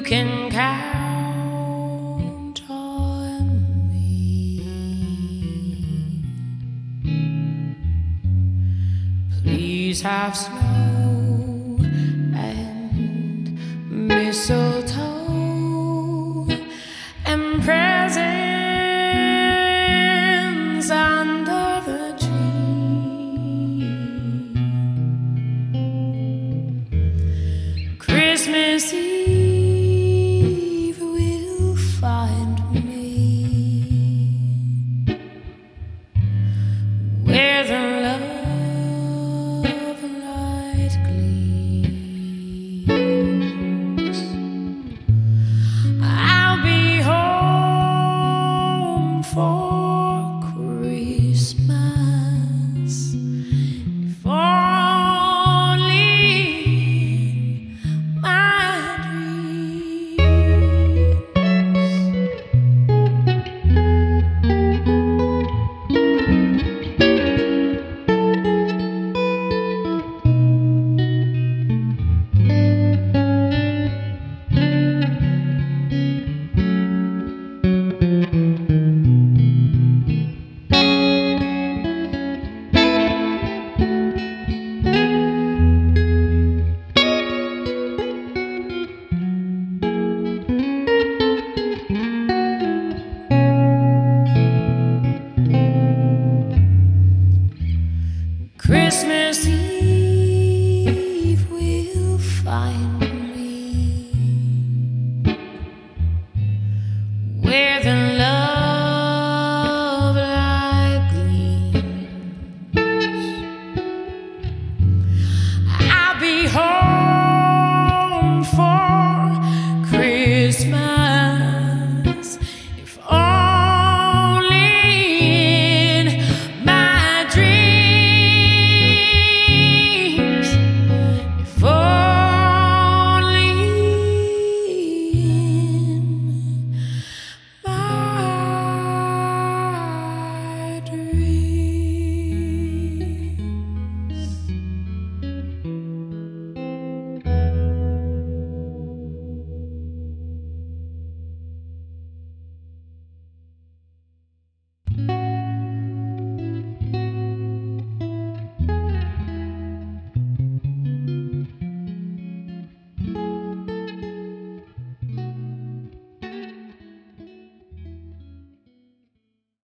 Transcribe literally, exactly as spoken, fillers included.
can count on me. Please have snow and mistletoe and presents under the tree. Christmas Eve will find me where the love light gleams. I'll be home for Christmas, if only my Christmas Eve will find me where the love light gleams. I'll be home for Christmas.